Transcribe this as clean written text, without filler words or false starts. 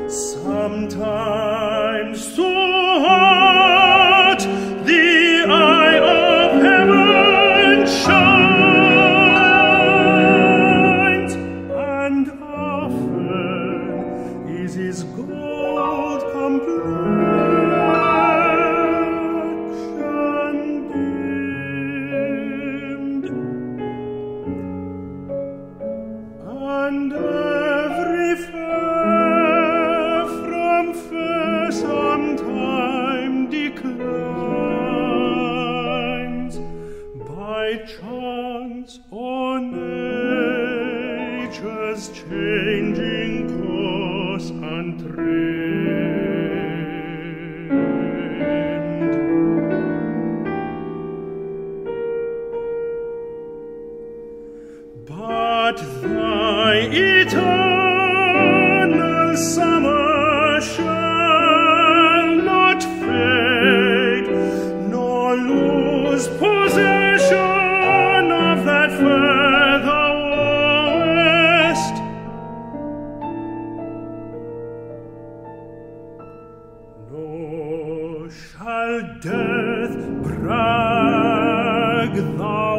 Sometimes so hot the eye of heaven shines, and often is his gold complexion dimmed, and every fair from fair sometime declines, by chance or nature's changing course and trend. But thy eternal summer shall not fade, nor lose possession of that further west. Nor shall death brag thou